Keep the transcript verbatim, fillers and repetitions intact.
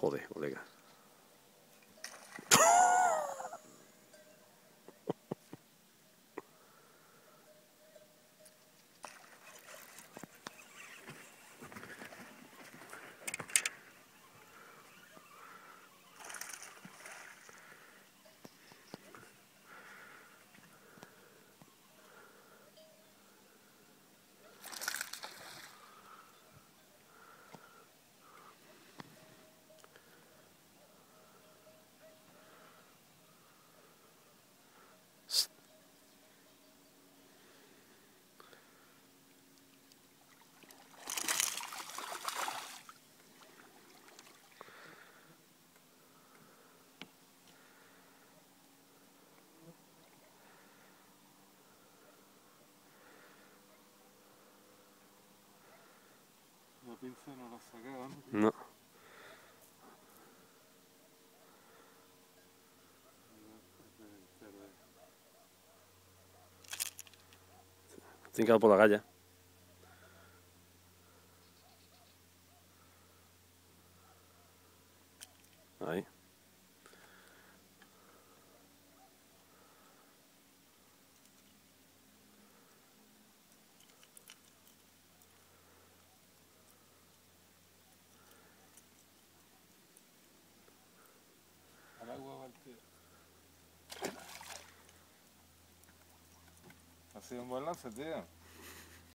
Joder, colega. La pinza no la sacaba, ¿no? No. Trincado por la galla. Ahí. Al agua va el tío. Ha sido un buen lance, tío.